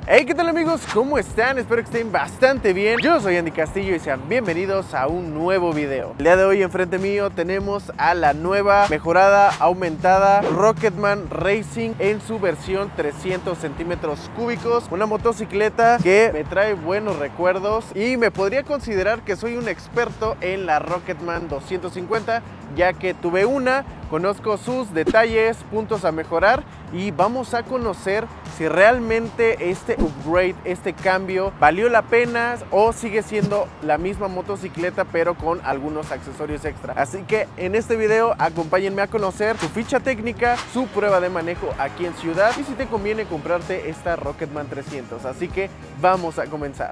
Hey, ¿qué tal amigos? ¿Cómo están? Espero que estén bastante bien. Yo soy Andy Castillo y sean bienvenidos a un nuevo video. El día de hoy enfrente mío tenemos a la nueva, mejorada, aumentada Rocketman Racing en su versión 300 centímetros cúbicos. Una motocicleta que me trae buenos recuerdos y me podría considerar que soy un experto en la Rocketman 250, ya que tuve una, conozco sus detalles, puntos a mejorar y vamos a conocer si realmente este upgrade, este cambio valió la pena o sigue siendo la misma motocicleta pero con algunos accesorios extra. Así que en este video acompáñenme a conocer su ficha técnica, su prueba de manejo aquí en Ciudad y si te conviene comprarte esta Rocketman 300. Así que vamos a comenzar.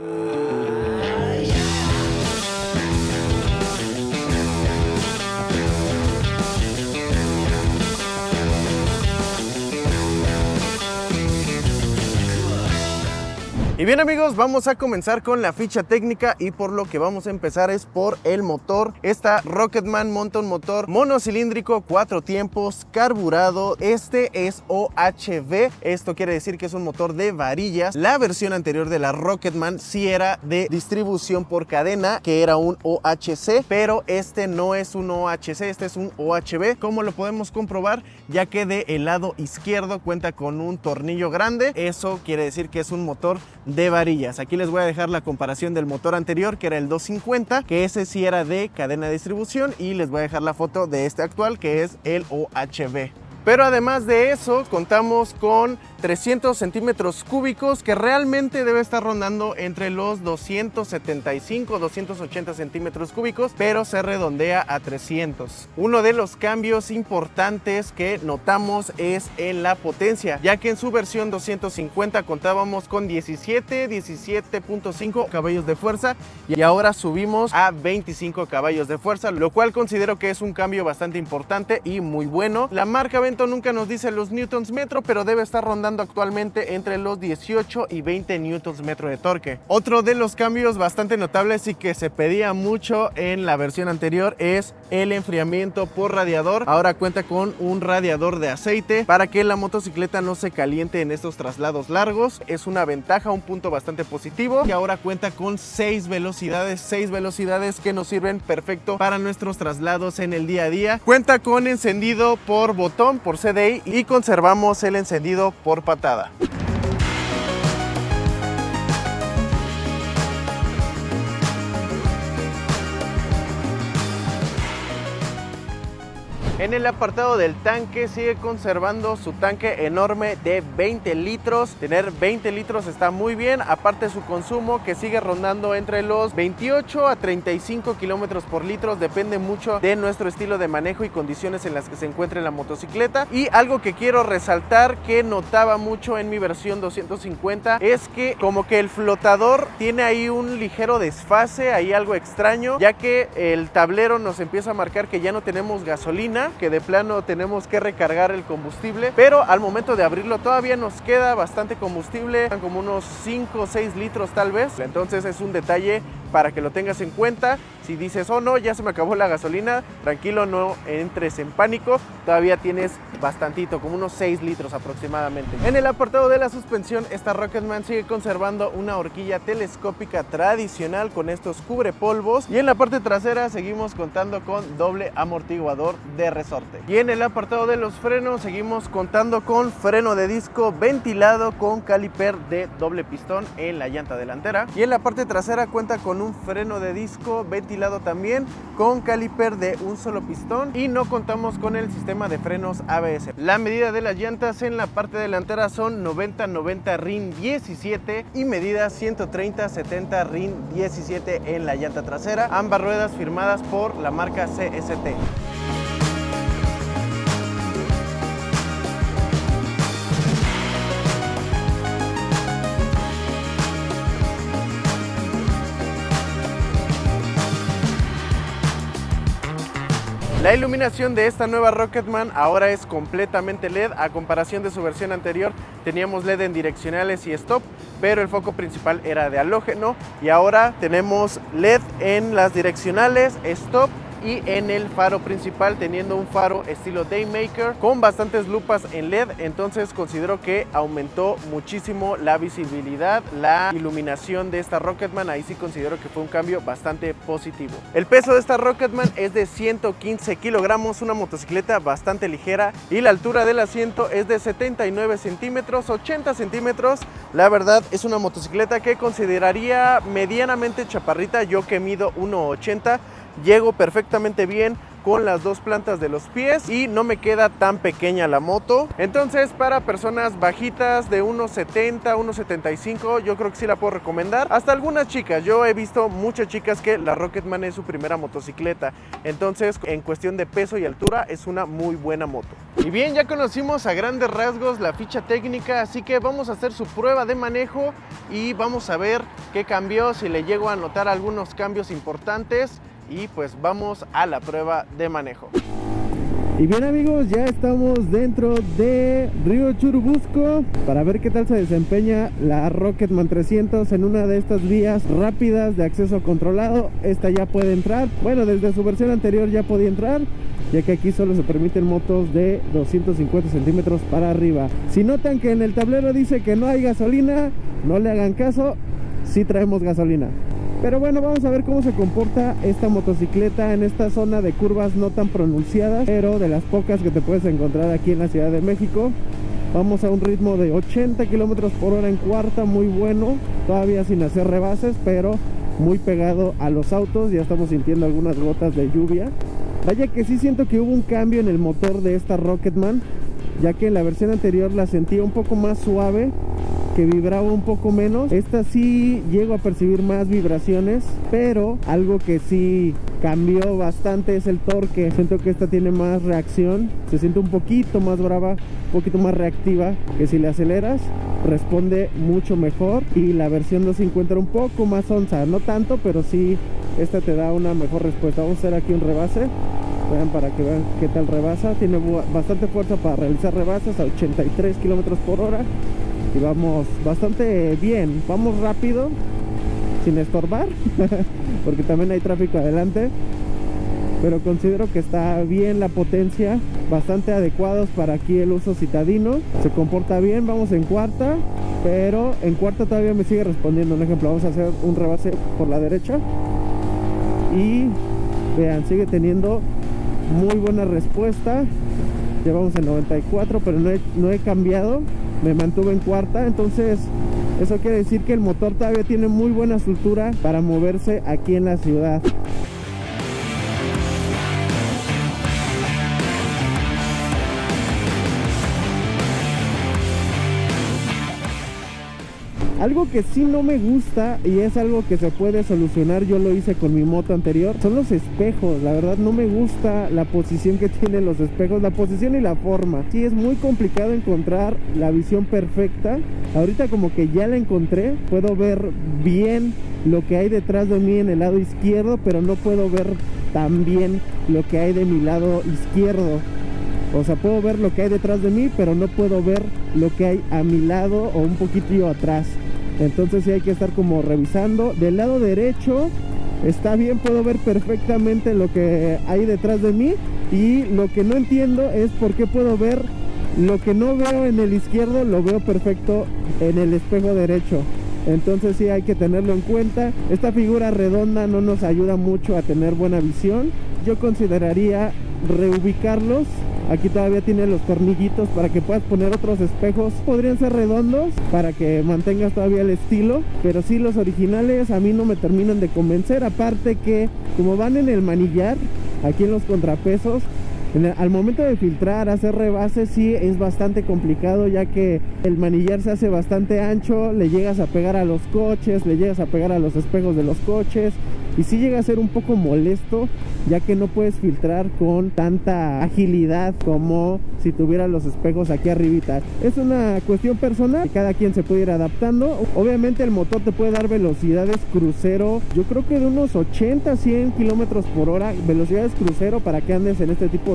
Y bien amigos, vamos a comenzar con la ficha técnica y por lo que vamos a empezar es por el motor. Esta Rocketman monta un motor monocilíndrico, 4 tiempos, carburado. Este es OHV, esto quiere decir que es un motor de varillas. La versión anterior de la Rocketman sí era de distribución por cadena, que era un OHC, pero este no es un OHC, este es un OHV. ¿Cómo lo podemos comprobar? Ya que del lado izquierdo cuenta con un tornillo grande, eso quiere decir que es un motor de varillas. Aquí les voy a dejar la comparación del motor anterior, que era el 250, que ese sí era de cadena de distribución, y les voy a dejar la foto de este actual, que es el OHV. Pero además de eso, contamos con 300 centímetros cúbicos, que realmente debe estar rondando entre los 275, 280 centímetros cúbicos, pero se redondea a 300. Uno de los cambios importantes que notamos es en la potencia, ya que en su versión 250 contábamos con 17.5 caballos de fuerza y ahora subimos a 25 caballos de fuerza, lo cual considero que es un cambio bastante importante y muy bueno. La marca Vento nunca nos dice los newtons metro, pero debe estar rondando actualmente entre los 18 y 20 newtons metro de torque. Otro de los cambios bastante notables y que se pedía mucho en la versión anterior es el enfriamiento por radiador. Ahora cuenta con un radiador de aceite para que la motocicleta no se caliente en estos traslados largos. Es una ventaja, un punto bastante positivo. Y ahora cuenta con 6 velocidades que nos sirven perfecto para nuestros traslados en el día a día. Cuenta con encendido por botón, por CDI, y conservamos el encendido por patada. En el apartado del tanque sigue conservando su tanque enorme de 20 litros. Tener 20 litros está muy bien, aparte su consumo que sigue rondando entre los 28 a 35 kilómetros por litro. Depende mucho de nuestro estilo de manejo y condiciones en las que se encuentre la motocicleta. Y algo que quiero resaltar que notaba mucho en mi versión 250 es que como que el flotador tiene ahí un ligero desfase, ahí algo extraño, ya que el tablero nos empieza a marcar que ya no tenemos gasolina, que de plano tenemos que recargar el combustible, pero al momento de abrirlo todavía nos queda bastante combustible, como unos 5 o 6 litros tal vez. Entonces es un detalle para que lo tengas en cuenta. Si dices, oh no, ya se me acabó la gasolina, tranquilo, no entres en pánico, todavía tienes bastantito, como unos 6 litros aproximadamente. En el apartado de la suspensión, esta Rocketman sigue conservando una horquilla telescópica tradicional con estos cubrepolvos, y en la parte trasera seguimos contando con doble amortiguador de resorte. Y en el apartado de los frenos seguimos contando con freno de disco ventilado con caliper de doble pistón en la llanta delantera, y en la parte trasera cuenta con un freno de disco ventilado también con caliper de un solo pistón, y no contamos con el sistema de frenos ABS. La medida de las llantas en la parte delantera son 90-90 RIN 17 y medida 130-70 RIN 17 en la llanta trasera, ambas ruedas firmadas por la marca CST. La iluminación de esta nueva Rocketman ahora es completamente LED. A comparación de su versión anterior, teníamos LED en direccionales y stop, pero el foco principal era de halógeno, y ahora tenemos LED en las direccionales, stop y en el faro principal, teniendo un faro estilo Daymaker con bastantes lupas en LED. Entonces considero que aumentó muchísimo la visibilidad, la iluminación de esta Rocketman. Ahí sí considero que fue un cambio bastante positivo. El peso de esta Rocketman es de 115 kilogramos, una motocicleta bastante ligera, y la altura del asiento es de 79 centímetros, 80 centímetros. La verdad es una motocicleta que consideraría medianamente chaparrita. Yo que mido 1,80, llego perfectamente bien con las dos plantas de los pies y no me queda tan pequeña la moto. Entonces, para personas bajitas de 1,70, 1,75, yo creo que sí la puedo recomendar. Hasta algunas chicas, yo he visto muchas chicas que la Rocketman es su primera motocicleta. Entonces, en cuestión de peso y altura, es una muy buena moto. Y bien, ya conocimos a grandes rasgos la ficha técnica, así que vamos a hacer su prueba de manejo y vamos a ver qué cambió, si le llego a notar algunos cambios importantes. Y pues vamos a la prueba de manejo. Y bien amigos, ya estamos dentro de Río Churubusco para ver qué tal se desempeña la Rocketman 300 en una de estas vías rápidas de acceso controlado. Esta ya puede entrar, bueno, desde su versión anterior ya podía entrar, ya que aquí solo se permiten motos de 250 centímetros para arriba. Si notan que en el tablero dice que no hay gasolina, no le hagan caso, sí traemos gasolina. Pero bueno, vamos a ver cómo se comporta esta motocicleta en esta zona de curvas no tan pronunciadas, pero de las pocas que te puedes encontrar aquí en la Ciudad de México. Vamos a un ritmo de 80 kilómetros por hora en cuarta, muy bueno, todavía sin hacer rebases, pero muy pegado a los autos. Ya estamos sintiendo algunas gotas de lluvia. Vaya que sí siento que hubo un cambio en el motor de esta Rocketman, ya que en la versión anterior la sentía un poco más suave, que vibraba un poco menos. Esta sí llego a percibir más vibraciones, pero algo que sí cambió bastante es el torque. Siento que esta tiene más reacción, se siente un poquito más brava, un poquito más reactiva, que si le aceleras responde mucho mejor. Y la versión 250 era un poco más onza, no tanto, pero sí esta te da una mejor respuesta. Vamos a hacer aquí un rebase, vean, para que vean qué tal rebasa. Tiene bastante fuerza para realizar rebases a 83 kilómetros por hora. Y vamos bastante bien, vamos rápido, sin estorbar, porque también hay tráfico adelante. Pero considero que está bien la potencia, bastante adecuados para aquí el uso citadino. Se comporta bien, vamos en cuarta, pero en cuarta todavía me sigue respondiendo. Un ejemplo, vamos a hacer un rebase por la derecha. Y vean, sigue teniendo muy buena respuesta. Llevamos en 94, pero no he cambiado. Me mantuve en cuarta, entonces eso quiere decir que el motor todavía tiene muy buena soltura para moverse aquí en la ciudad. Algo que sí no me gusta, y es algo que se puede solucionar, yo lo hice con mi moto anterior, son los espejos. La verdad no me gusta la posición que tienen los espejos, la posición y la forma. Sí, es muy complicado encontrar la visión perfecta. Ahorita como que ya la encontré, puedo ver bien lo que hay detrás de mí en el lado izquierdo, pero no puedo ver tan bien lo que hay de mi lado izquierdo. O sea, puedo ver lo que hay detrás de mí, pero no puedo ver lo que hay a mi lado o un poquito atrás. Entonces sí hay que estar como revisando. Del lado derecho está bien, puedo ver perfectamente lo que hay detrás de mí. Y lo que no entiendo es por qué puedo ver lo que no veo en el izquierdo, lo veo perfecto en el espejo derecho. Entonces sí hay que tenerlo en cuenta. Esta figura redonda no nos ayuda mucho a tener buena visión. Yo consideraría reubicarlos. Aquí todavía tiene los tornillitos para que puedas poner otros espejos. Podrían ser redondos para que mantengas todavía el estilo, pero sí, los originales a mí no me terminan de convencer. Aparte que como van en el manillar, aquí en los contrapesos, al momento de filtrar, hacer rebases, sí es bastante complicado, ya que el manillar se hace bastante ancho. Le llegas a pegar a los coches, le llegas a pegar a los espejos de los coches, y sí llega a ser un poco molesto, ya que no puedes filtrar con tanta agilidad como si tuvieras los espejos aquí arribita. Es una cuestión personal, cada quien se puede ir adaptando. Obviamente el motor te puede dar velocidades crucero, yo creo que de unos 80 a 100 kilómetros por hora, velocidades crucero, para que andes en este tipo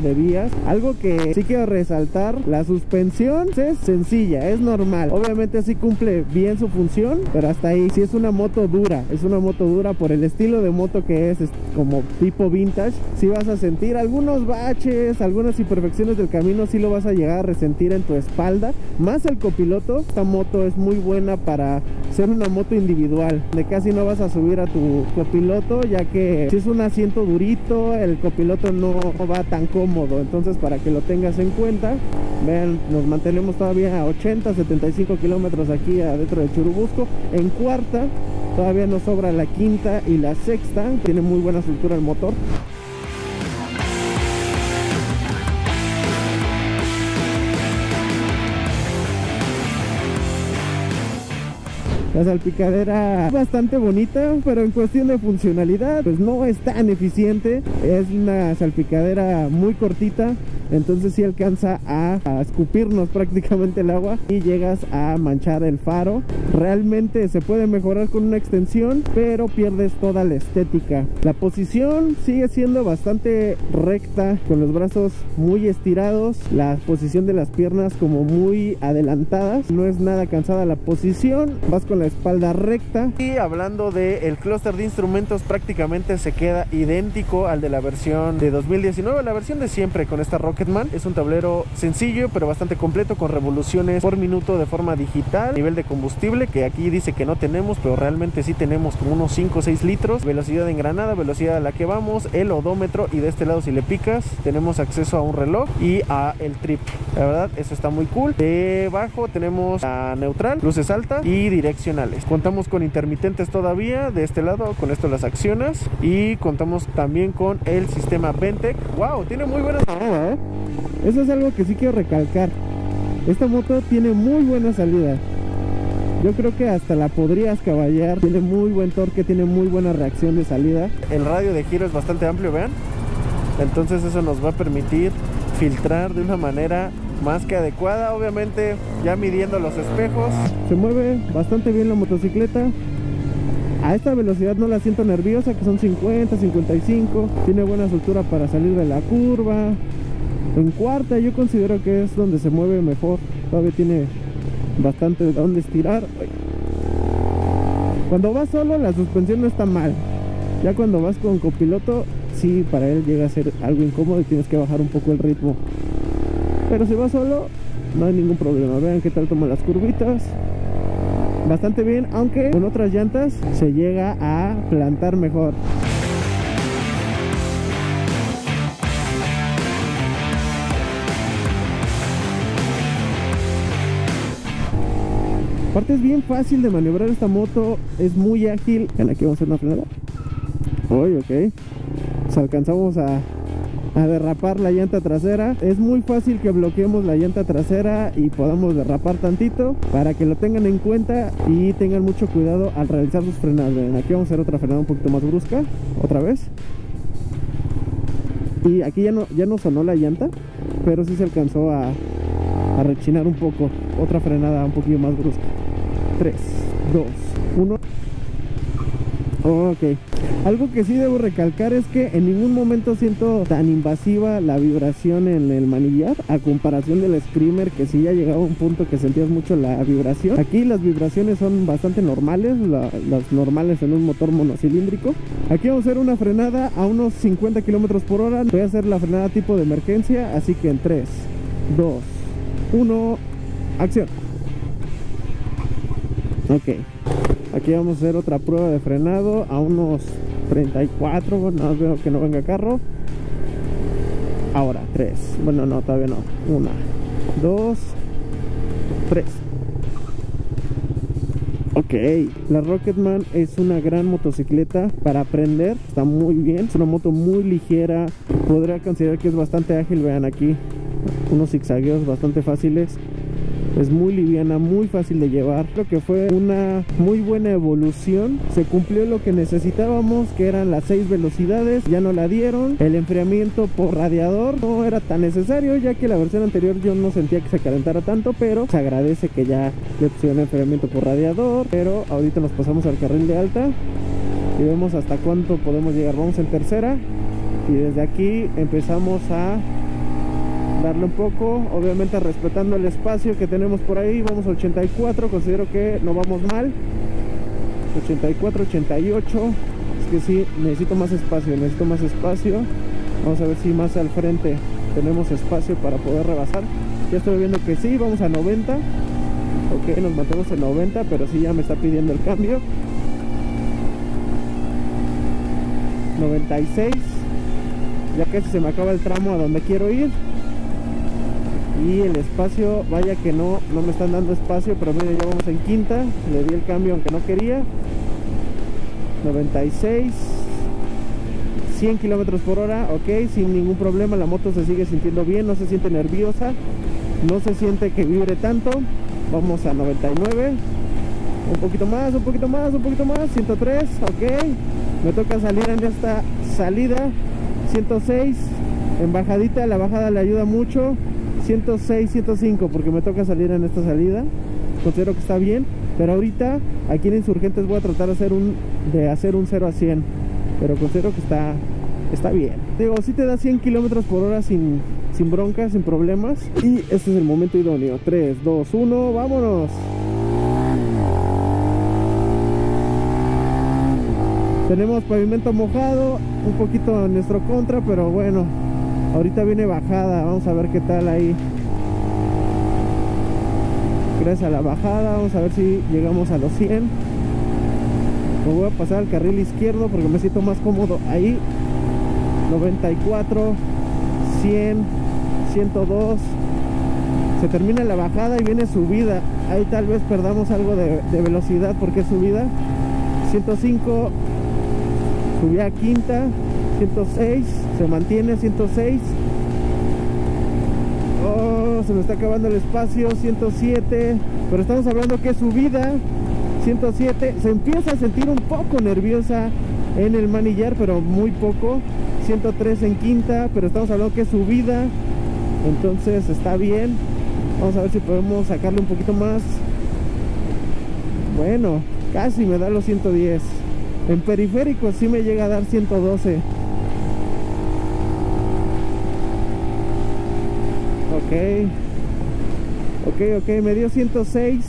de vías. Algo que sí quiero resaltar, la suspensión es sencilla, es normal. Obviamente sí cumple bien su función, pero hasta ahí. Sí es una moto dura, es una moto dura por el estilo de moto que es como tipo vintage. Sí vas a sentir algunos baches, algunas imperfecciones del camino, sí lo vas a llegar a resentir en tu espalda. Más el copiloto, esta moto es muy buena para ser una moto individual, de casi no vas a subir a tu copiloto, ya que si es un asiento durito, el copiloto no va tan cómodo. Entonces, para que lo tengas en cuenta, vean, nos mantenemos todavía a 80, 75 kilómetros aquí adentro de Churubusco. En cuarta, todavía nos sobra la quinta y la sexta. Tiene muy buena estructura el motor. La salpicadera es bastante bonita, pero en cuestión de funcionalidad, pues no es tan eficiente. Es una salpicadera muy cortita, entonces sí alcanza a escupirnos prácticamente el agua y llegas a manchar el faro. Realmente se puede mejorar con una extensión, pero pierdes toda la estética. La posición sigue siendo bastante recta, con los brazos muy estirados, la posición de las piernas como muy adelantadas. No es nada cansada la posición, vas con la espalda recta. Y hablando del clúster de instrumentos, prácticamente se queda idéntico al de la versión de 2019, la versión de siempre con esta Rocketman. Es un tablero sencillo pero bastante completo, con revoluciones por minuto de forma digital, nivel de combustible que aquí dice que no tenemos, pero realmente sí tenemos como unos 5 o 6 litros, velocidad de engranada, velocidad a la que vamos, el odómetro, y de este lado, si le picas, tenemos acceso a un reloj y a el trip. La verdad, eso está muy cool. Debajo tenemos la neutral, luces altas y direccionales. Contamos con intermitentes todavía de este lado, con esto las accionas, y contamos también con el sistema Ventec. Wow, tiene muy buena salida, ¿eh? Eso es algo que sí quiero recalcar. Esta moto tiene muy buena salida. Yo creo que hasta la podrías caballar. Tiene muy buen torque, tiene muy buena reacción de salida. El radio de giro es bastante amplio, vean. Entonces eso nos va a permitir filtrar de una manera más que adecuada. Obviamente ya midiendo los espejos, se mueve bastante bien la motocicleta. A esta velocidad no la siento nerviosa, que son 50, 55. Tiene buena soltura para salir de la curva. En cuarta yo considero que es donde se mueve mejor. Todavía tiene bastante de dónde estirar. Cuando vas solo, la suspensión no está mal. Ya cuando vas con copiloto, sí, para él llega a ser algo incómodo y tienes que bajar un poco el ritmo. Pero si vas solo, no hay ningún problema. Vean qué tal toma las curvitas. Bastante bien, aunque con otras llantas se llega a plantar mejor. Aparte es bien fácil de maniobrar esta moto, es muy ágil. Ven, aquí vamos a hacer una frenada. Uy, ok. Pues alcanzamos a derrapar la llanta trasera. Es muy fácil que bloqueemos la llanta trasera y podamos derrapar tantito, para que lo tengan en cuenta y tengan mucho cuidado al realizar sus frenadas. Ven, aquí vamos a hacer otra frenada un poquito más brusca, otra vez. Y aquí ya no sonó la llanta, pero sí se alcanzó a rechinar un poco. Otra frenada un poquito más brusca. 3, 2, 1. Ok. Algo que sí debo recalcar es que en ningún momento siento tan invasiva la vibración en el manillar, a comparación del Screamer, que sí ya llegaba a un punto que sentías mucho la vibración. Aquí las vibraciones son bastante normales, las normales en un motor monocilíndrico. Aquí vamos a hacer una frenada a unos 50 km por hora. Voy a hacer la frenada tipo de emergencia, así que en 3, 2, 1, acción. Ok. Aquí vamos a hacer otra prueba de frenado a unos 34, no veo que no venga carro. Ahora 3, bueno, no, todavía no. 1, 2, 3. Ok, la Rocketman es una gran motocicleta para aprender, está muy bien, es una moto muy ligera, podría considerar que es bastante ágil. Vean aquí, unos zigzagueos bastante fáciles. Es muy liviana, muy fácil de llevar. Creo que fue una muy buena evolución. Se cumplió lo que necesitábamos, que eran las 6 velocidades. Ya no la dieron. El enfriamiento por radiador no era tan necesario, ya que la versión anterior yo no sentía que se calentara tanto, pero se agradece que ya le pusieron enfriamiento por radiador. Pero ahorita nos pasamos al carril de alta y vemos hasta cuánto podemos llegar. Vamos en tercera y desde aquí empezamos a darle un poco, obviamente respetando el espacio que tenemos por ahí. Vamos a 84, considero que no vamos mal. 84, 88. Es que sí, necesito más espacio. Vamos a ver si más al frente tenemos espacio para poder rebasar. Ya estoy viendo que sí, vamos a 90. Ok, nos mantenemos en 90, pero sí ya me está pidiendo el cambio. 96. Ya casi se me acaba el tramo a donde quiero ir. Y el espacio, vaya que no me están dando espacio, pero miren, ya vamos en quinta. Le di el cambio aunque no quería. 96. 100 kilómetros por hora, ok, sin ningún problema. La moto se sigue sintiendo bien, no se siente nerviosa, no se siente que vibre tanto. Vamos a 99. Un poquito más, 103, ok. Me toca salir en esta salida. 106. En bajadita, la bajada le ayuda mucho. 106, 105, porque me toca salir en esta salida. Considero que está bien, pero ahorita aquí en Insurgentes voy a tratar de hacer un 0 a 100, pero considero que está bien. Digo, si te da 100 kilómetros por hora sin broncas, sin problemas. Y este es el momento idóneo. 3, 2, 1, vámonos. Tenemos pavimento mojado, un poquito en nuestro contra, pero bueno, ahorita viene bajada, vamos a ver qué tal ahí. Gracias a la bajada, vamos a ver si llegamos a los 100. Me voy a pasar al carril izquierdo porque me siento más cómodo ahí. 94, 100, 102. Se termina la bajada y viene subida. Ahí tal vez perdamos algo de velocidad porque es subida. 105. Subí a quinta. 106. Se mantiene 106. Oh, se me está acabando el espacio. 107. Pero estamos hablando que es subida. 107. Se empieza a sentir un poco nerviosa en el manillar, pero muy poco. 103 en quinta, pero estamos hablando que es subida, entonces está bien. Vamos a ver si podemos sacarle un poquito más. Bueno, casi me da los 110. En periférico sí me llega a dar 112. Ok, me dio 106.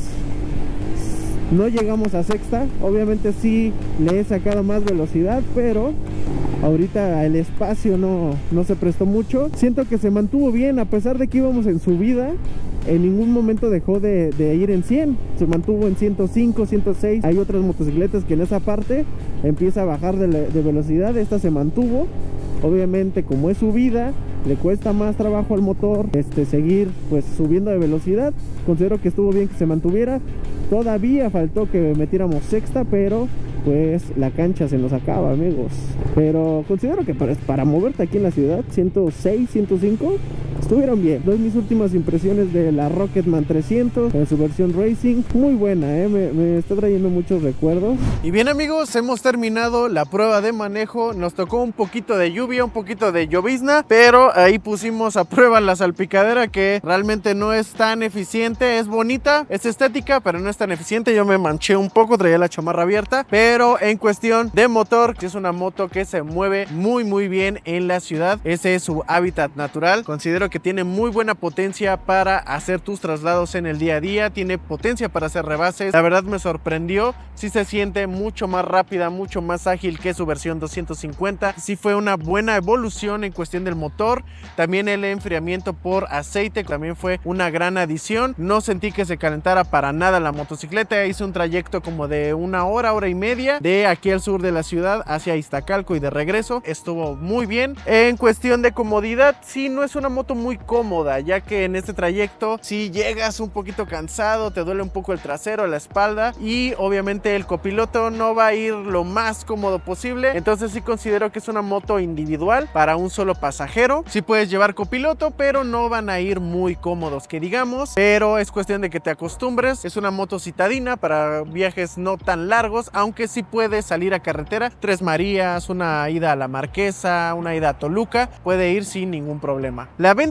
No llegamos a sexta. Obviamente sí le he sacado más velocidad, pero ahorita el espacio no se prestó mucho. Siento que se mantuvo bien, a pesar de que íbamos en subida. En ningún momento dejó de ir en 100. Se mantuvo en 105, 106. Hay otras motocicletas que en esa parte empieza a bajar de velocidad. Esta se mantuvo. Obviamente, como es subida, le cuesta más trabajo al motor seguir pues subiendo de velocidad. Considero que estuvo bien que se mantuviera. Todavía faltó que metiéramos sexta, pero pues la cancha se nos acaba, amigos. Pero considero que para moverte aquí en la ciudad, 106, 105 estuvieron bien. Doy mis últimas impresiones de la Rocketman 300 en su versión Racing. Muy buena, me está trayendo muchos recuerdos. Y bien, amigos, hemos terminado la prueba de manejo. Nos tocó un poquito de lluvia, un poquito de llovizna, pero ahí pusimos a prueba la salpicadera, que realmente no es tan eficiente. Es bonita, es estética, pero no es tan eficiente. Yo me manché un poco, traía la chamarra abierta, pero en cuestión de motor, que es una moto que se mueve muy bien en la ciudad. Ese es su hábitat natural. Considero que tiene muy buena potencia para hacer tus traslados en el día a día. Tiene potencia para hacer rebases. La verdad me sorprendió. Sí se siente mucho más rápida, mucho más ágil que su versión 250. Sí fue una buena evolución en cuestión del motor. También el enfriamiento por aceite también fue una gran adición. No sentí que se calentara para nada la motocicleta. Hice un trayecto como de una hora y media de aquí al sur de la ciudad hacia Iztacalco y de regreso. Estuvo muy bien. En cuestión de comodidad, sí, no es una moto muy cómoda, ya que en este trayecto si llegas un poquito cansado, te duele un poco el trasero, la espalda, y obviamente el copiloto no va a ir lo más cómodo posible. Entonces sí considero que es una moto individual para un solo pasajero. Sí puedes llevar copiloto, pero no van a ir muy cómodos, que digamos, pero es cuestión de que te acostumbres. Es una moto citadina para viajes no tan largos, aunque sí puedes salir a carretera. Tres Marías, una ida a La Marquesa, una ida a Toluca, puede ir sin ningún problema. La ventaja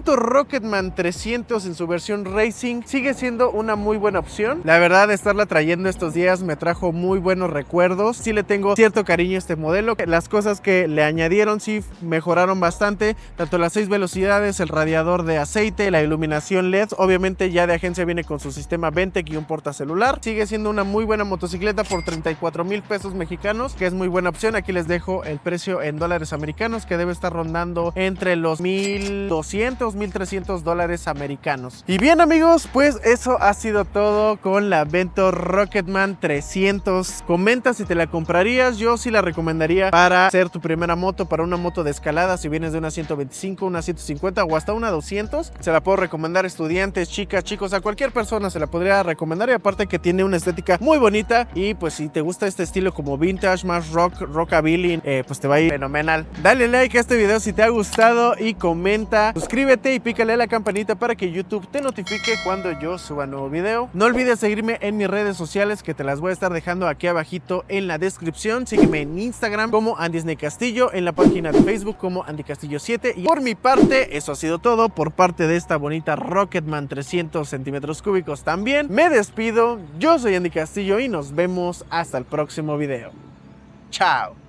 Vento Rocketman 300 en su versión Racing sigue siendo una muy buena opción. La verdad, estarla trayendo estos días me trajo muy buenos recuerdos. Sí le tengo cierto cariño a este modelo. Las cosas que le añadieron sí mejoraron bastante, tanto las 6 velocidades, el radiador de aceite, la iluminación LED. Obviamente ya de agencia viene con su sistema Ventec y un portacelular. Sigue siendo una muy buena motocicleta por 34,000 pesos mexicanos, que es muy buena opción. Aquí les dejo el precio en dólares americanos, que debe estar rondando entre los 1,200, 1,300 dólares americanos. Y bien amigos, pues eso ha sido todo con la Vento Rocketman 300. Comenta si te la comprarías. Yo sí la recomendaría para hacer tu primera moto, para una moto de escalada. Si vienes de una 125, una 150 o hasta una 200, se la puedo recomendar a estudiantes, chicas, chicos, a cualquier persona se la podría recomendar. Y aparte que tiene una estética muy bonita, y pues si te gusta este estilo como vintage, más rock, rockabilly, pues te va a ir fenomenal. Dale like a este video si te ha gustado y comenta, suscríbete y pícale a la campanita para que YouTube te notifique cuando yo suba nuevo video. No olvides seguirme en mis redes sociales, que te las voy a estar dejando aquí abajito en la descripción. Sígueme en Instagram como Andy Snake Castillo, en la página de Facebook como Andy Castillo 7. Y por mi parte, eso ha sido todo por parte de esta bonita Rocketman 300 centímetros cúbicos. También me despido, yo soy Andy Castillo y nos vemos hasta el próximo video. Chao.